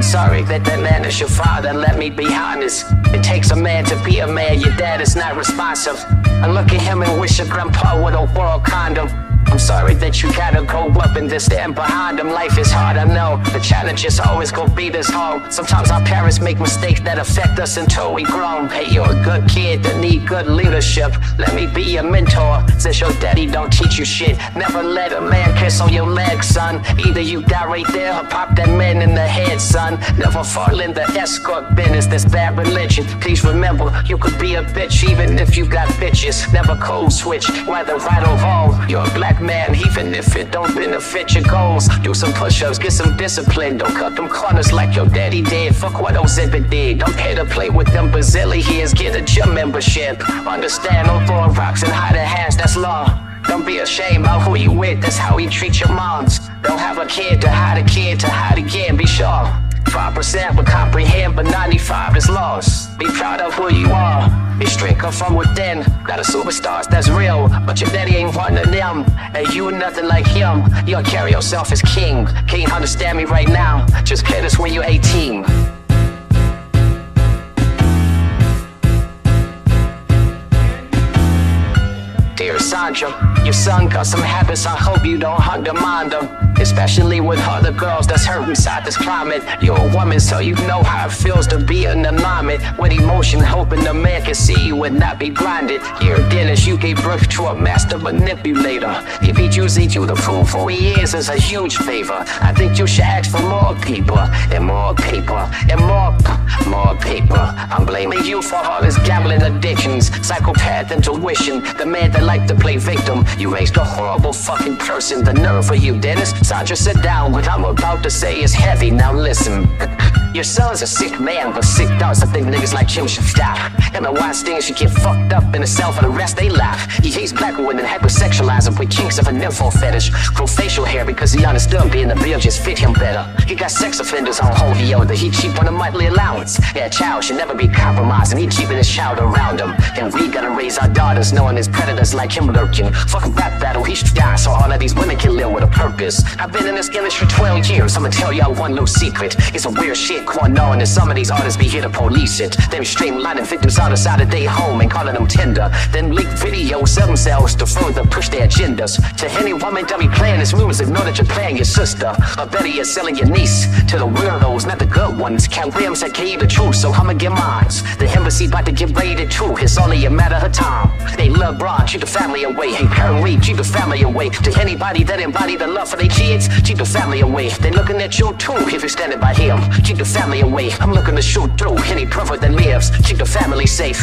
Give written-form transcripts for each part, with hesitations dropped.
sorry that that man is your father. Let me be honest. It takes a man to be a man. Your dad is not responsive. I look at him and wish your grandpa would have wore a condom. I'm sorry that you gotta go up and just stand behind him. Life is hard, I know. The challenges always gonna be this hard. Sometimes our parents make mistakes that affect us until we grown. Hey, you're a good kid that need good leadership. Let me be your mentor. Since your daddy don't teach you shit, never let a man kiss on your leg, son. Either you die right there or pop that man in the head, son. Never fall in the escort business, that's bad religion. Please remember, you could be a bitch even if you got bitches. Never code switch, whether right or wrong. You're a black man, even if it don't benefit your goals. Do some push-ups, get some discipline. Don't cut them corners like your daddy did. Fuck what Ozempic did. Don't pay to play with them Brazilians. Get a gym membership. Understand, no throwing rocks and hiding hands, that's law. Don't be ashamed of who you with, that's how you treat your moms. Don't have a kid to hide again, be sure. 5% will comprehend, but 95 is lost. Be proud of who you are. Be strength come from within. Got a superstars that's real, but your daddy ain't one of them. And you nothing like him. You'll carry yourself as king. Can't understand me right now. Just play this when you're 18. Dear Sandra, your son got some habits, I hope you don't undermine them. Especially with other girls that's hurt inside this climate. You're a woman, so you know how it feels to be in alignment with emotion, hoping the man can see you and not be blinded. You're a dentist, you gave birth to a master manipulator. If he chooses you the fool for years is a huge favor. I think you should ask for more people, and more paper, and more paper. I'm blaming you for all his gambling addictions, psychopath intuition, the man that liked to play victim. You raised a horrible fucking person, the nerve for you, Dennis. Sandra, sit down, what I'm about to say is heavy, now listen. Your son's a sick man, but sick thoughts, I think niggas like him should stop. And my Weinstein should get fucked up in himself for the rest they laugh. He hates black women, hypersexualize them with kinks of an info fetish. Grow facial hair because he understood being the bill just fit him better. He got sex offenders on hold, he owed he cheap on a monthly allowance. Yeah, a child should never be compromised, and he keeping his child around him. And we gotta raise our daughters knowing there's predators like him lurking. Fucking rap battle, he should die so all of these women can live with a purpose. I've been in this industry for 12 years, I'ma tell y'all one little secret. It's a weird shit going on, and some of these artists be here to police it. They be streamlining victims out the side of their home and calling them tender. Then leak videos of themselves to further push their agendas. To any woman that be playing this music, know that you're playing your sister. Or better yet, selling your niece to the weirdos, not the good ones. Cat Williams that gave you the truth, so I'ma get mines. The embassy about to get raided too, it's only a matter of time. They love Braun, treat the family away. Hey, Karen Reed, treat the family away. To anybody that embody the love for their kids, keep the family away. They looking at you too if you're standing by him. Keep the family away. I'm looking to shoot through any pervert that lives. Keep the family safe.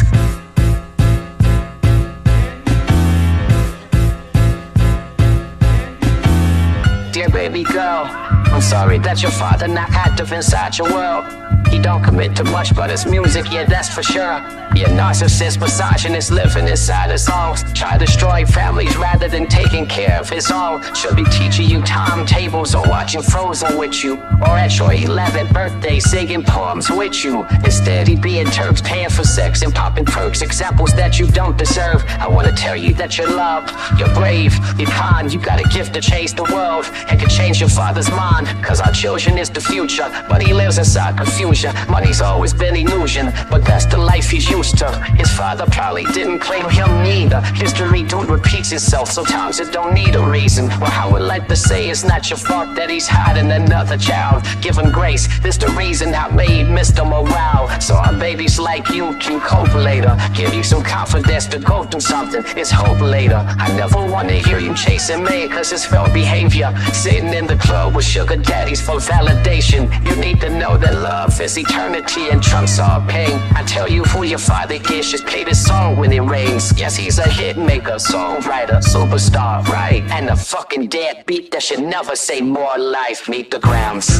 Dear baby girl, I'm sorry that your father not active inside your world. He don't commit to much, but it's music, yeah, that's for sure. You're narcissist, misogynist, living inside his songs. Try to destroy families rather than taking care of his own. Should be teaching you timetables or watching Frozen with you. Or at your 11th birthday singing poems with you. Instead, he being Turks, paying for sex and popping perks. Examples that you don't deserve. I wanna tell you that you're loved, you're brave, you're kind. You got a gift to change the world and can change your father's mind. Cause our children is the future, but he lives inside confusion. Money's always been illusion, but that's the life he's used to. His father probably didn't claim him neither. History don't repeat itself, sometimes it don't need a reason. Well, I would like to say it's not your fault that he's hiding another child. Give him grace, this the reason I made Mr. Morale. So our babies like you can cope later. Give you some confidence to go through something, it's hope later. I never wanna hear you chasing me, cause it's felt behavior. Sitting in the club with sugar daddies for validation. You need to know that love is eternity and trumps all pain. I tell you who your father is, just play this song when it rains. Yes, he's a hit maker, songwriter, superstar, right? And a fucking deadbeat that should never say more life. Meet the Grams.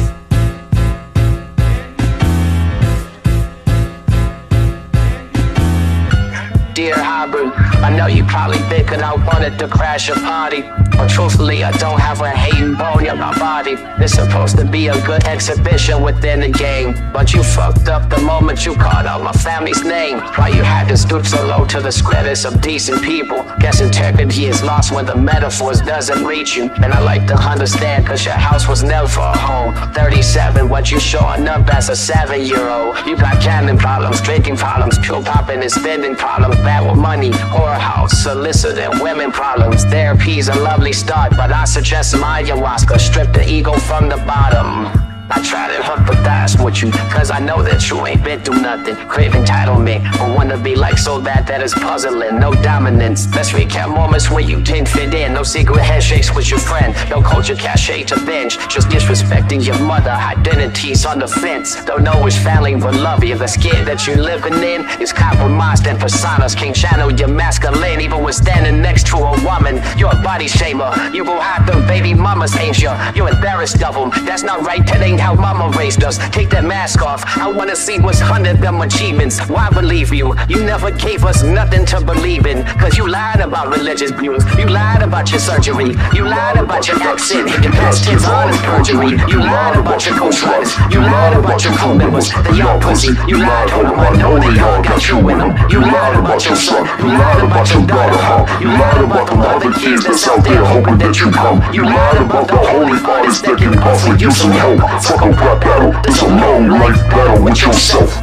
dear harbor. I know you probably thinking I wanted to crash a party, but truthfully I don't have a hating bone in my body. It's supposed to be a good exhibition within the game, but you fucked up the moment you called out my family's name. Why you had to stoop so low to the credits of decent people? Guess integrity is lost when the metaphors doesn't reach you. And I like to understand, cause your house was never a home. 37, what you showing up as a 7-year-old? You got gambling problems, drinking problems, pill popping and spending problems, bad with money, whorehouse, soliciting, women problems. Therapy's a lovely start, but I suggest some ayahuasca, strip the ego from the bottom. I try to empathize with you, cause I know that you ain't been through nothing. Crave entitlement, but wanna be like so bad that it's puzzling. No dominance, let's recap moments when you didn't fit in. No secret handshakes with your friend, no culture cachet to binge. Just disrespecting your mother, identities on the fence. Don't know which family will love you. The skin that you're living in is compromised, and personas can't channel your masculine. Even when standing next to a woman, you're a body shamer. You gon' hide them baby mamas, ain't you? You're embarrassed of them, that's not right, that ain't how mama raised us. Take that mask off, I wanna see what's under them achievements. Why believe you? You never gave us nothing to believe in, cause you lied about religious views. You lied about your surgery. You lied about your accent. Your past tense honest perjury. You lied about your ghostwriters. You lied about your crew members. They all pussy. You lied on them, I know they all got you in them. You lied about your son. You lied about your daughter. You lied about the other kids that's out there hoping that you come. You lied about the holy fathers that can offer you some help. Fuck a rap battle, it's a long life battle with yourself.